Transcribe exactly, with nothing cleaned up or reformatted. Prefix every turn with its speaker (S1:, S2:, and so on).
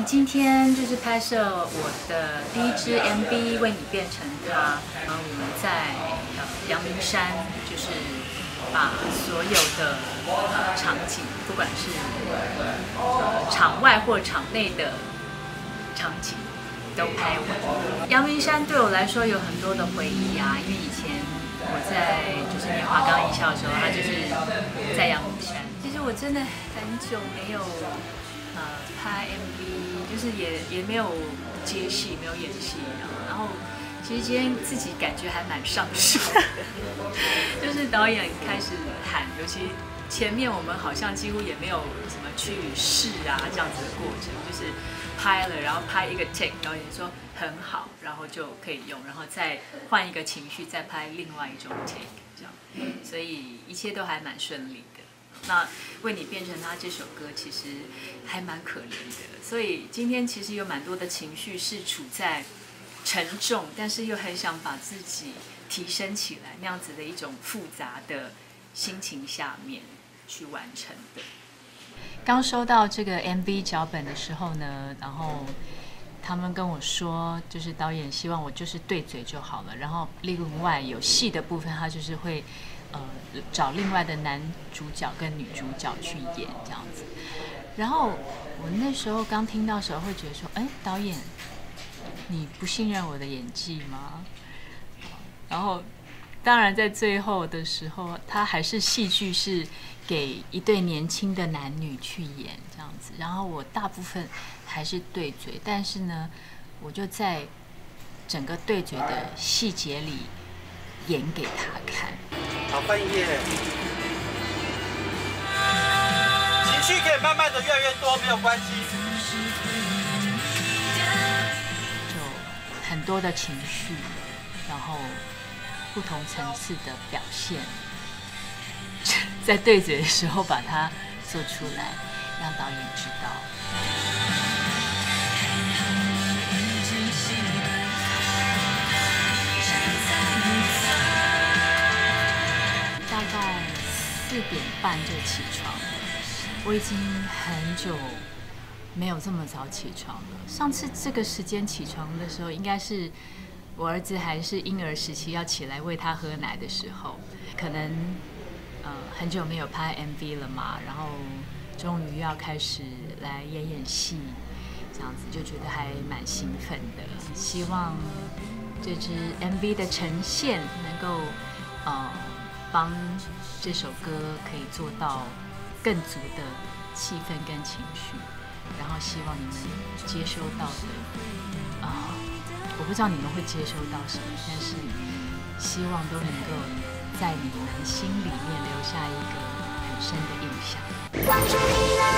S1: 今天就是拍摄我的第一支 M V， 为你变成他。然后我们在呃阳明山，就是把所有的呃场景，不管是呃场外或场内的场景，都拍完。阳明山对我来说有很多的回忆啊，因为以前我在就是年华刚艺校的时候，它就是在阳明山。其实我真的很久没有呃拍 M V， 就是也也没有接戏，没有演戏，然后其实今天自己感觉还蛮上手的，就是导演开始喊，尤其前面我们好像几乎也没有什么去试啊这样子的过程，就是拍了，然后拍一个 take， 导演说很好，然后就可以用，然后再换一个情绪，再拍另外一种 take， 这样，所以一切都还蛮顺利的。那为你变成他这首歌其实还蛮可怜的，所以今天其实有蛮多的情绪是处在沉重，但是又很想把自己提升起来那样子的一种复杂的心情下面去完成的。刚收到这个 M V 脚本的时候呢，然后他们跟我说，就是导演希望我就是对嘴就好了，然后另外有戏的部分他就是会呃找另外的男主角跟女主角去演这样子。然后我那时候刚听到的时候会觉得说，哎，导演你不信任我的演技吗？然后当然在最后的时候，他还是戏剧是给一对年轻的男女去演这样子，然后我大部分还是对嘴，但是呢，我就在整个对嘴的细节里演给他看。
S2: 好，换一页。情绪可以慢慢的越来越多，没有关系。
S1: 就很多的情绪，然后不同层次的表现，在对嘴的时候把它做出来，让导演知道。大概四点半就起床了，我已经很久没有这么早起床了。上次这个时间起床的时候，应该是我儿子还是婴儿时期要起来喂他喝奶的时候，可能呃很久没有拍 M V 了嘛，然后终于要开始来演演戏，这样子就觉得还蛮兴奋的。希望这支 M V 的呈现能够呃帮这首歌可以做到更足的气氛跟情绪，然后希望你们接收到的啊。呃我不知道你们会接收到什么，但是希望都能够在你们心里面留下一个很深的印象。